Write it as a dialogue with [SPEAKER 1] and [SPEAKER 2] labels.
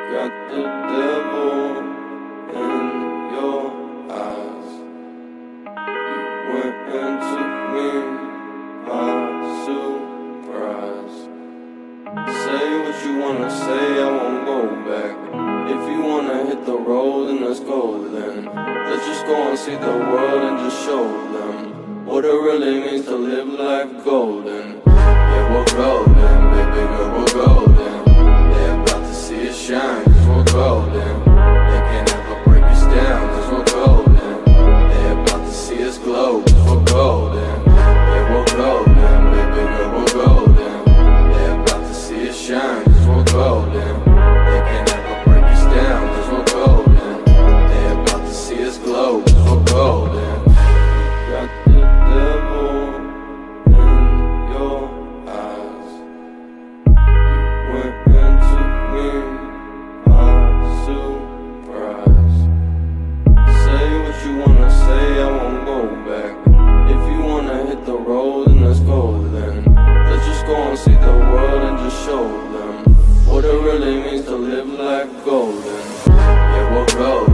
[SPEAKER 1] Got the devil in your eyes. You went and took me by surprise. Say what you wanna say, I won't go back. If you wanna hit the road, then let's go then. Let's just go and see the world and just show them what it really means to live life golden. Yeah, we're golden, baby girl, we're golden. They're about to see us shine, cause we're golden. They can't ever break us down, cause we're golden. They're about to see us glow, cause we're golden. Yeah, we're golden, baby girl, we're golden. They're about to see us shine, cause we're golden. They can't ever break us down, cause we're golden. They're about to see us glow, cause we're golden. Got the devil in your eyes. You went and took me by surprise. Say what you wanna say, I won't go back. If you wanna hit the road, then let's go then. Let's just go and see the world and just show them what it really means to live life golden. Yeah, we're golden.